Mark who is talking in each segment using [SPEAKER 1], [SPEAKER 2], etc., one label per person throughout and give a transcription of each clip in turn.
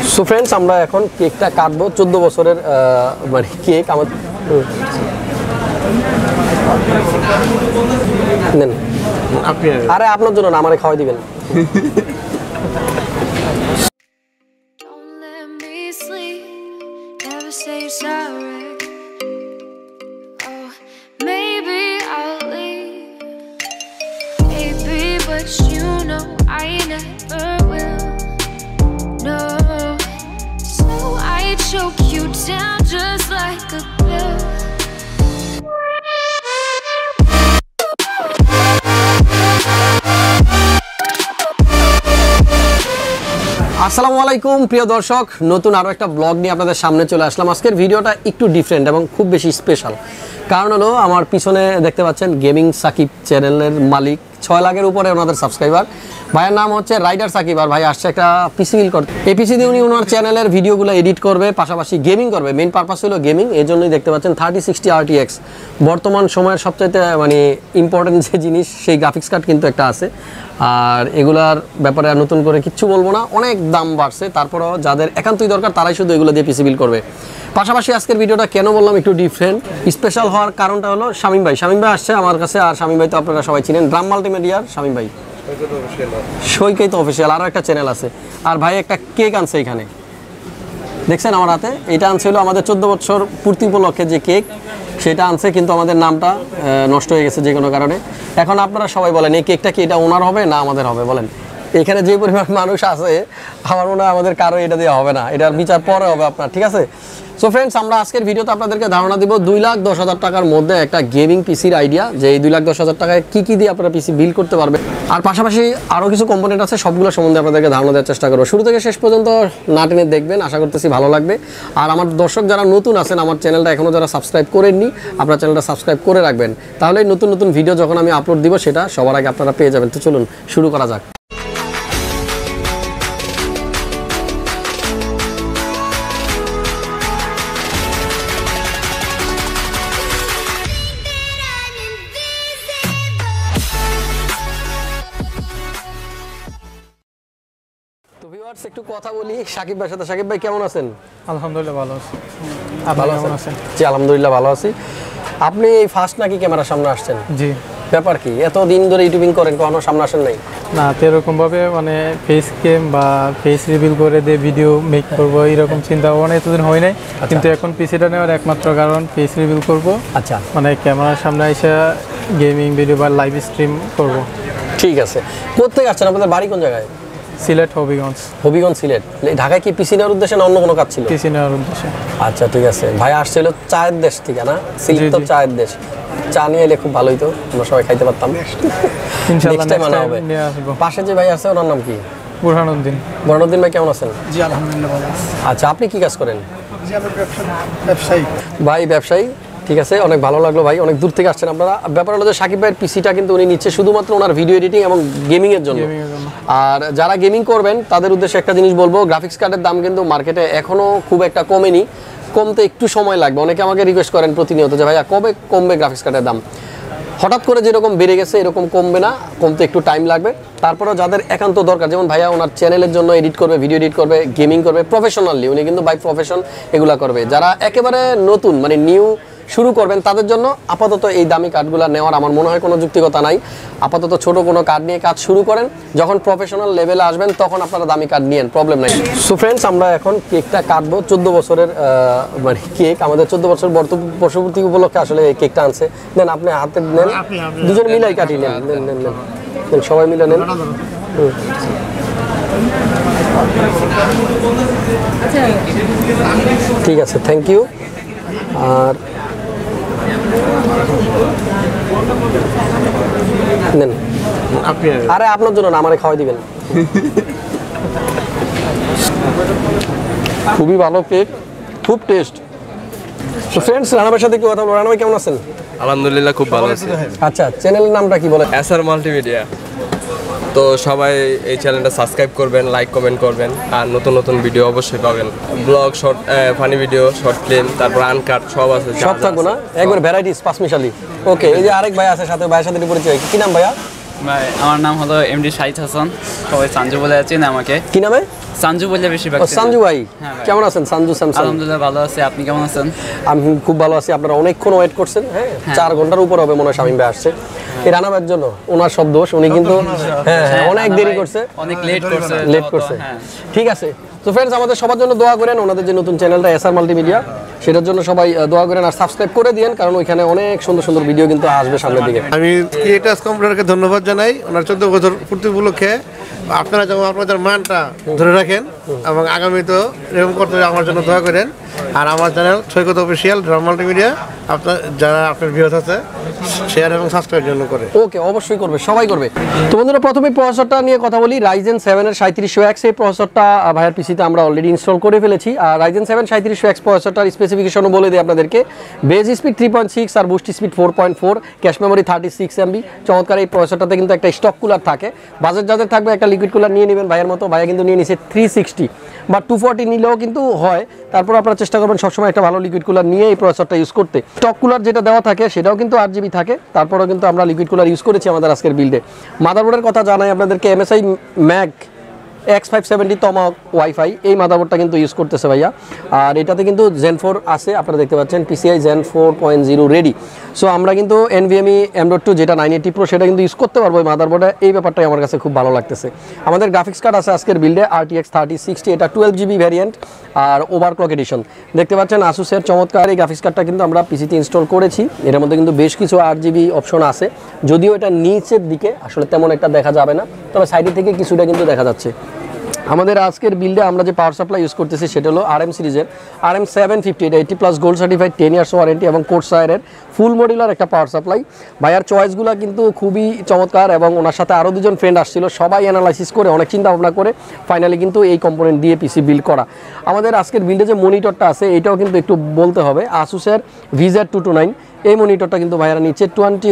[SPEAKER 1] So friends, আমরা এখন কেকটা কাটবো। 14 বছরের মানে কেক আমাদের। নেন, আরে আপনার জন্য না, আমারে খাওয়াই দিবেন।
[SPEAKER 2] Choke you down just like a pill.
[SPEAKER 1] আসসালামু আলাইকুম প্রিয় দর্শক, নতুন আরো একটা ব্লগ নিয়ে আপনাদের সামনে চলে আসলাম। আজকের ভিডিওটা একটু ডিফারেন্ট এবং খুব বেশি স্পেশাল। কারণ হলো, আমার পিছনে দেখতে পাচ্ছেন গেমিং সাকিব চ্যানেলের মালিক, 6 লাখের উপরে ওনাদের সাবস্ক্রাইবার। ভাইয়ের নাম হচ্ছে রাইডার সাকিব, আর ভাই আসছে একটা পিসি বিল করতে। এই পিসি দিয়ে উনি ওনার চ্যানেলের ভিডিওগুলো এডিট করবে, পাশাপাশি গেমিং করবে। মেইন পারপাস হলো গেমিং, এই জন্যই দেখতে পাচ্ছেন 3060 RTX বর্তমান সময়ের সবচাইতে মানে ইম্পর্টেন্ট যে জিনিস, সেই গ্রাফিক্স কার্ড কিন্তু একটা আছে। আর এগুলার ব্যাপারে আর নতুন করে কিচ্ছু বলবো না, অনেক দাম বাড়ছে। তারপরেও যাদের একান্তই দরকার তারাই শুধু এগুলো দিয়ে পিসি বিল করবে। পাশাপাশি আজকের ভিডিওটা কেন বললাম একটু ডিফারেন্ট, স্পেশাল হওয়ার কারণটা হলো শামীম ভাই আসছে আমার কাছে। আর শামীম ভাই তো আপনারা সবাই চিনেন, ড্রাম মাল্টিমিডিয়ার শামীম ভাই। সৈকত অফিসিয়াল আরও একটা চ্যানেল আছে। আর ভাই একটা কেক আনছে এখানে, দেখছেন আমার হাতে। এটা আনছিল আমাদের 14 বছর পূর্তি উপলক্ষে যে কেক, সেটা আনছে, কিন্তু আমাদের নামটা নষ্ট হয়ে গেছে যে কোনো কারণে। এখন আপনারা সবাই বলেন, এই কেকটা কি এটা ওনার হবে না আমাদের হবে? বলেন, এখানে যে পরিমাণ মানুষ আছে, আমার মনে হয় আমাদের কারো এটা দিয়ে হবে না, এটার বিচার পরে হবে আপনার, ঠিক আছে? সো ফ্রেন্ডস, আমরা আজকের ভিডিওতে আপনাদেরকে ধারণা দিব 2,10,000 টাকার মধ্যে একটা গেমিং পিসির আইডিয়া, যে এই 2,10,000 টাকায় কী কী দিয়ে আপনারা পিসি বিল্ড করতে পারবেন। আর পাশাপাশি আরও কিছু কম্পোনেন্ট আছে, সবগুলো সম্বন্ধে আপনাদেরকে ধারণা দেওয়ার চেষ্টা করবো। শুরু থেকে শেষ পর্যন্ত না টেনে দেখবেন, আশা করতেছি ভালো লাগবে। আর আমার দর্শক যারা নতুন আছেন, আমার চ্যানেলটা এখনও যারা সাবস্ক্রাইব করেননি, আপনার চ্যানেলটা সাবস্ক্রাইব করে রাখবেন, তাহলে নতুন নতুন ভিডিও যখন আমি আপলোড দিব সেটা সবার আগে আপনারা পেয়ে যাবেন। তো চলুন শুরু করা যাক। একটু কথা বলি সাকিব ভাইয়ের সাথে। সাকিব ভাই কেমন আছেন?
[SPEAKER 3] আলহামদুলিল্লাহ ভালো আছি।
[SPEAKER 1] ভালো আছেন? জি আলহামদুলিল্লাহ ভালো আছি। আপনি এই ফার্স্ট নাকি ক্যামেরার সামনে আসছেন?
[SPEAKER 3] জি।
[SPEAKER 1] ব্যাপার কি, এত দিন ধরে ইউটিউবিং করেন, কখনো সামনে আসেন নাই?
[SPEAKER 3] না, এরকম ভাবে মানে ফেস ক্যাম বা ফেস রিভিল করে দিয়ে ভিডিও মেক করব এরকম চিন্তা ভাবনা এতদিন হয় নাই। কিন্তু এখন পিসিটা নেওয়ার একমাত্র কারণ ফেস রিভিল করব। আচ্ছা, মানে ক্যামেরার সামনে এসে গেমিং ভিডিও বা লাইভ স্ট্রিম করব।
[SPEAKER 1] ঠিক আছে। কোথেকে আসছেন? আপনাদের বাড়ি কোন জায়গায়?
[SPEAKER 3] সিলেট, হবিগঞ্জ।
[SPEAKER 1] হবিগঞ্জ, সিলেট। ঢাকায় কি পিসি নেওয়ার উদ্দেশ্যে না অন্য কোনো কাজ ছিল?
[SPEAKER 3] পিসি নেওয়ার উদ্দেশ্যে। আচ্ছা
[SPEAKER 1] ঠিক আছে। ভাই আসছিল চায়ের দেশ থেকে, না? সিলেট তো চায়ের দেশ। চা নিয়ে এলে খুব ভালোই তো, আমরা সবাই খাইতে পারতাম।
[SPEAKER 3] ইনশাআল্লাহ নেক্সট টাইম
[SPEAKER 1] নিয়ে আসব। পাশে যে ভাই আছে ওনার নাম কি?
[SPEAKER 3] বুরহানুদ্দিন।
[SPEAKER 1] বুরহানুদ্দিন ভাই কেমন আছেন?
[SPEAKER 4] জি আলহামদুলিল্লাহ ভালো আছি।
[SPEAKER 1] আচ্ছা, আপনি কি কাজ করেন?
[SPEAKER 4] জি আমি ব্যবসায়ী।
[SPEAKER 1] ভাই ব্যবসায়ী, ঠিক আছে, অনেক ভালো লাগলো ভাই, অনেক দূর থেকে আসছেন আপনারা। ব্যাপার হলো যে সাকিব ভাইয়ের পিসিটা কিন্তু উনি নিচ্ছে শুধুমাত্র ওনার ভিডিও এডিটিং এবং গেমিং এর জন্য। আর যারা গেমিং করবেন তাদের উদ্দেশ্যে একটা জিনিস বলবো, গ্রাফিক্স কার্ডের দাম কিন্তু মার্কেটে এখনো খুব একটা কমেনি, কমতে একটু সময় লাগবে। অনেকে আমাকে রিকোয়েস্ট করেন প্রতিনিয়ত যে ভাইয়া কবে কমবে গ্রাফিক্স কার্ডের দাম। হঠাৎ করে যেরকম বেড়ে গেছে এরকম কমবে না, কমতে একটু টাইম লাগবে। তারপরেও যাদের একান্ত দরকার, যেমন ভাইয়া ওনার চ্যানেলের জন্য এডিট করবে, ভিডিও এডিট করবে, গেমিং করবে প্রফেশনালি, উনি কিন্তু বাই প্রফেশন এগুলা করবে। যারা একেবারে নতুন মানে নিউ শুরু করবেন তাদের জন্য আপাতত এই দামি কার্ডগুলো নেওয়ার আমার মনে হয় কোনো যুক্তিকতা নাই। আপাতত ছোট কোনো কার্ড নিয়ে কাজ শুরু করেন, যখন প্রফেশনাল লেভেলে আসবেন তখন আপনারা দামি কার্ড নিয়েন, প্রবলেম নাই। সো ফ্রেন্ডস, আমরা এখন কেকটা কাটবো। 14 বছরের মানে কেক, আমাদের 14 বছর বর্ষপূর্তি উপলক্ষে আসলে এই কেকটা আনছে। নেন, আপনি হাতে নেন, দুজন মিলাই কাটি নেন, নেন নেন নেন নেন, সবাই মিলে নেন। ঠিক আছে, থ্যাংক ইউ। আর নেন, আরে আপনার জন্য না, আমারে খাওয়াই দিবেন। খুবই ভালো কেক, খুব টেস্ট। তো ফ্রেন্ডস, রানা ভাইয়ের সাথে কি কথা বলবো? রানা ভাই কেমন আছেন?
[SPEAKER 5] আলহামদুলিল্লাহ খুব ভালো আছি।
[SPEAKER 1] আচ্ছা, চ্যানেলের নামটা কি বলেন?
[SPEAKER 5] SR multimedia. তো সবাই এই চ্যানেলটা সাবস্ক্রাইব করবেন, লাইক কমেন্ট করবেন, আর নতুন নতুন ভিডিও অবশ্যই পাবেন। Blog, short, funny video, short film, তারপর আনকাট সব আছে,
[SPEAKER 1] সব থাকবো না, একবার ভ্যারাইটিস পাঁচমিশালি। ওকে, এই যে আরেক ভাই আছে সাথে, ভাইয়ের সাথে পরিচয়। কি নাম ভাইয়া?
[SPEAKER 6] ভাই আমার নাম হলো এমডি শাহিদ হাসান, সবাই সাঞ্জু বলে আছেন আমাকে।
[SPEAKER 1] কি নামে?
[SPEAKER 6] সঞ্জু বলে বেশিরভাগ
[SPEAKER 1] সঞ্জু ভাই
[SPEAKER 6] হ্যাঁ ভাই।
[SPEAKER 1] কেমন আছেন? সঞ্জু স্যামসাং।
[SPEAKER 6] আলহামদুলিল্লাহ ভালো আছি, আপনি কেমন আছেন?
[SPEAKER 1] আমি খুব ভালো আছি। আপনারা অনেকক্ষণ ওয়েট করছেন, হ্যাঁ 4 ঘন্টার উপর হবে মনে হয় শামীম ভাই আসছে। এই রানাবের জন্য ওনার সব দোষ, উনি কিন্তু অনেক দেরি করছে,
[SPEAKER 6] অনেক লেট করছে।
[SPEAKER 1] ঠিক আছে। তো ফ্রেন্ডস, আমাদের সবার জন্য দোয়া করেন, ওনাদের যে নতুন চ্যানেলটা এসআর মাল্টিমিডিয়া, সেটার জন্য সবাই দোয়া করেন আর সাবস্ক্রাইব করে দিয়েন, কারণ ওইখানে অনেক সুন্দর সুন্দর ভিডিও কিন্তু আসবে সামনের দিকে।
[SPEAKER 4] আমি ক্রিয়েটাস কম্পিউটারকে ধন্যবাদ জানাই ওনার 14 বছর পূর্তি উপলক্ষে। আপনারা যেমন আপনাদের মানটা ধরে রাখেন এবং আগামীতেও এরকম করতে আমার জন্য দোয়া করেন। আর আমার channel Saikat official drum multimedia, আপনার যারা আপনার ভিউয়ার্স আছে শেয়ার এবং সাবস্ক্রাইব জন্য করে।
[SPEAKER 1] ওকে, অবশ্যই করবে, সবাই করবে। তো বন্ধুরা, প্রথমে প্রসেসরটা নিয়ে কথা বলি। Ryzen 7 এর 3700X এই প্রসেসরটা ভাইয়ার পিসিতে আমরা অলরেডি ইনস্টল করে ফেলেছি। আর Ryzen 7 3700X প্রসেসরটার স্পেসিফিকেশনও বলে দিই আপনাদেরকে। বেস স্পিড 3.6 আর boost speed 4.4, cache memory 36 MB। চমৎকার এই প্রসেসরটাতে কিন্তু একটা স্টক কুলার থাকে। বাজেট যাদের থাকবে একটা লিকুইড কুলার নিয়ে নেবেন ভাইয়ের মতো। ভাইয়া কিন্তু নিয়ে নিছে 360 বা 240 নিলেও কিন্তু হয়। তারপর আপনারা চেষ্টা করবেন সবসময় একটা ভালো লিকুইড কুলার নিয়ে এই প্রসেসরটা ইউজ করতে। স্টক কুলার যেটা দেওয়া থাকে সেটাও কিন্তু 8GB থাকে, তারপরেও কিন্তু আমরা লিকুইড কুলার ইউজ করেছি আমাদের আজকের বিল্ডে। মাদারবোর্ডের কথা জানাই আপনাদেরকে, MSI Mac X570 Tomahawk wifi এই মাদারবোর্ডটা কিন্তু ইউজ করতেছে ভাইয়া। আর এটাতে কিন্তু Zen 4 আছে, আপনারা দেখতে পাচ্ছেন PCI Zen 4.0 রেডি। সো আমরা কিন্তু NVMe M.2 যেটা 980 Pro সেটা কিন্তু ইউজ করতে পারবো এই মাদারবোর্ডে। এই ব্যাপারটাই আমার কাছে খুব ভালো লাগতেছে। আমাদের গ্রাফিক্স কার্ড আছে আজকের বিল্ডে RTX 3060, এটা 12GB ভ্যারিয়েন্ট আর ওভারক্লক এডিশন। দেখতে পাচ্ছেন আসুসের চমৎকার এই গ্রাফিক্স কার্ডটা কিন্তু আমরা পিসিতে ইনস্টল করেছি। এর মধ্যে কিন্তু বেশ কিছু 8GB অপশন আছে, যদিও এটা নিচের দিকে আসলে তেমন একটা দেখা যাবে না, তবে সাইডের থেকে কিছুটা কিন্তু দেখা যাচ্ছে। আমাদের আজকের বিল্ডে আমরা যে পাওয়ার সাপ্লাই ইউজ করতেছি সেটা হলো RM সিরিজের RM 750, এটা 80+ গোল্ড সার্টিফাইড, 10 ইয়ার্স ওয়ারেন্টি এবং কোর্সায়ারের ফুল মডিউলার একটা পাওয়ার সাপ্লাই। ভাইয়ার চয়েসগুলো কিন্তু খুবই চমৎকার এবং ওনার সাথে আরও দুজন ফ্রেন্ড আসছিল, সবাই অ্যানালাইসিস করে অনেক চিন্তা ভাবনা করে ফাইনালি কিন্তু এই কম্পোনেন্ট দিয়ে পিসি বিল্ড করা। আমাদের আজকের বিল্ডে যে মনিটরটা আছে এটাও কিন্তু একটু বলতে হবে, আসুসের VZ229 এই মনিটরটা কিন্তু ভাইয়ারা নিচে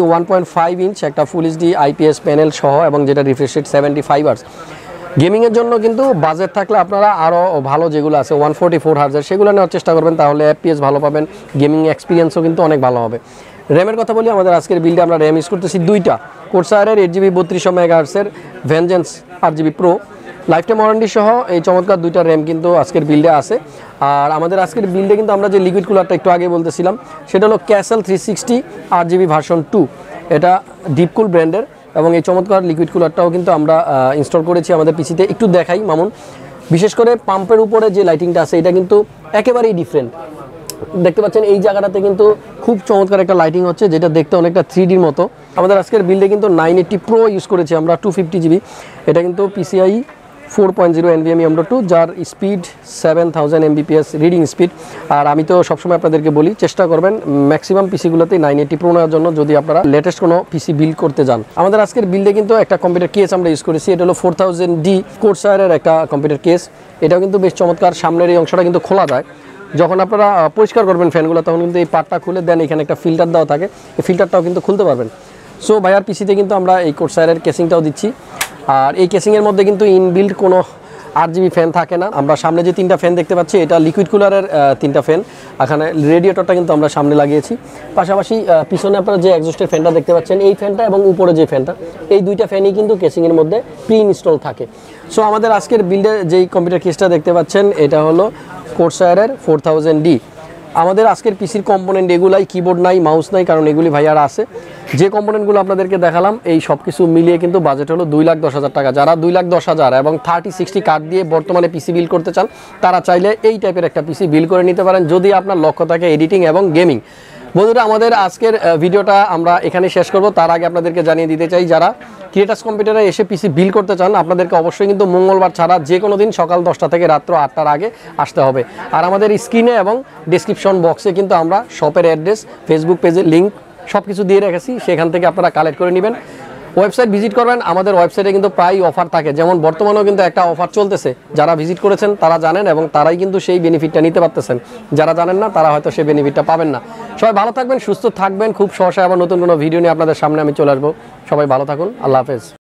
[SPEAKER 1] 21.5 ইঞ্চ একটা ফুল HD IPS প্যানেল সহ, এবং যেটা রিফ্রেশ রেট 75 Hz। গেমিংয়ের জন্য কিন্তু বাজেট থাকলে আপনারা আরও ভালো যেগুলো আছে 144 Hz সেগুলো নেওয়ার চেষ্টা করবেন, তাহলে FPS ভালো পাবেন, গেমিং এক্সপিরিয়েন্সও কিন্তু অনেক ভালো হবে। র্যামের কথা বলি, আমাদের আজকের বিল্ডে আমরা র্যাম ইউজ করতেছি দুইটা, কোর্সায়ারের 8GB 3200 MHz vengeance 8GB Pro, lifetime warranty সহ এই চমৎকার দুইটা র্যাম কিন্তু আজকের বিল্ডে আছে। আর আমাদের আজকের বিল্ডে কিন্তু আমরা যে লিকুইড কুলারটা একটু আগে বলতেছিলাম সেটা হলো ক্যাসেল 360 8GB ভার্সন 2, এটা ডিপকুল ব্র্যান্ডের, এবং এই চমৎকার লিকুইড কুলারটাও কিন্তু আমরা ইনস্টল করেছি আমাদের পিসিতে। একটু দেখাই মামুন, বিশেষ করে পাম্পের উপরে যে লাইটিংটা আছে এটা কিন্তু একেবারেই ডিফারেন্ট। দেখতে পাচ্ছেন এই জায়গাটাতে কিন্তু খুব চমৎকার একটা লাইটিং হচ্ছে, যেটা দেখতে অনেকটা 3Dর মতো। আমাদের আজকের বিল্ডে কিন্তু 980 Pro ইউজ করেছি আমরা 250GB, এটা কিন্তু PCI 4.0 NVMe M.2, যার স্পিড 7000 Mbps রিডিং স্পিড। আর আমি তো সবসময় আপনাদেরকে বলি চেষ্টা করবেন ম্যাক্সিমাম পিসিগুলোতে 980 Pro নেওয়ার জন্য, যদি আপনারা লেটেস্ট কোনো পিসি বিল্ড করতে যান। আমাদের আজকের বিল্ডে কিন্তু একটা কম্পিউটার কেস আমরা ইউজ করেছি, এটা হলো 4000D কোর্সায়ারের একটা কম্পিউটার কেস। এটাও কিন্তু বেশ চমৎকার, সামনের এই অংশটা কিন্তু খোলা যায়, যখন আপনারা পরিষ্কার করবেন ফ্যানগুলো তখন কিন্তু এই পার্টটা খুলে দেন, এখানে একটা ফিল্টার দেওয়া থাকে, এই ফিল্টারটাও কিন্তু খুলতে পারবেন। সো ভাইয়ার পিসিতে কিন্তু আমরা এই কোর্সায়ারের কেসিংটাও দিচ্ছি। আর এই কেসিংয়ের মধ্যে কিন্তু ইনবিল্ড কোনো 8GB ফ্যান থাকে না। আমরা সামনে যে 3টা ফ্যান দেখতে পাচ্ছি এটা লিকুইড কুলারের 3টা ফ্যান, এখানে রেডিয়েটরটা কিন্তু আমরা সামনে লাগিয়েছি। পাশাপাশি পিছনে আপনারা যে এক্সস্টের ফ্যানটা দেখতে পাচ্ছেন এই ফ্যানটা এবং উপরে যে ফ্যানটা, এই দুইটা ফ্যানই কিন্তু কেসিংয়ের মধ্যে প্রি ইনস্টল থাকে। সো আমাদের আজকের বিল্ডে যেই কম্পিউটার কেসটা দেখতে পাচ্ছেন এটা হলো কোর্সায়ারের 4000D। আমাদের আজকের পিসির কম্পোনেন্ট এগুলাই, কিবোর্ড নাই, মাউস নাই, কারণ এগুলি ভাইয়ারা আছে। যে কম্পোনেন্টগুলো আপনাদেরকে দেখালাম এই সব কিছু মিলিয়ে কিন্তু বাজেট হলো 2,10,000 টাকা। যারা 2,10,000 এবং 3060 কার্ড দিয়ে বর্তমানে পিসি বিল্ড করতে চান তারা চাইলে এই টাইপের একটা পিসি বিল্ড করে নিতে পারেন, যদি আপনার লক্ষ্য থাকে এডিটিং এবং গেমিং। বন্ধুরা, আমাদের আজকের ভিডিওটা আমরা এখানে শেষ করব। তার আগে আপনাদেরকে জানিয়ে দিতে চাই, যারা ক্রিয়েটাস কম্পিউটারে এসে পিসি বিল্ড করতে চান আপনাদেরকে অবশ্যই কিন্তু মঙ্গলবার ছাড়া যে কোনো দিন সকাল 10টা থেকে রাত্র 8টার আগে আসতে হবে। আর আমাদের স্ক্রিনে এবং ডেসক্রিপশন বক্সে কিন্তু আমরা শপের অ্যাড্রেস, ফেসবুক পেজের লিঙ্ক সব কিছু দিয়ে রেখেছি, সেখান থেকে আপনারা কালেক্ট করে নেবেন। ওয়েবসাইট ভিজিট করবেন, আমাদের ওয়েবসাইটে কিন্তু প্রায় অফার থাকে, যেমন বর্তমানেও কিন্তু একটা অফার চলতেছে। যারা ভিজিট করেছেন তারা জানেন এবং তারাই কিন্তু সেই বেনিফিটটা নিতে পারতেছেন, যারা জানেন না তারা হয়তো সেই বেনিফিটটা পাবেন না। সবাই ভালো থাকবেন, সুস্থ থাকবেন। খুব সহসায় আবার নতুন কোনো ভিডিও নিয়ে আপনাদের সামনে আমি চলে আসবো। সবাই ভালো থাকুন, আল্লাহ হাফেজ।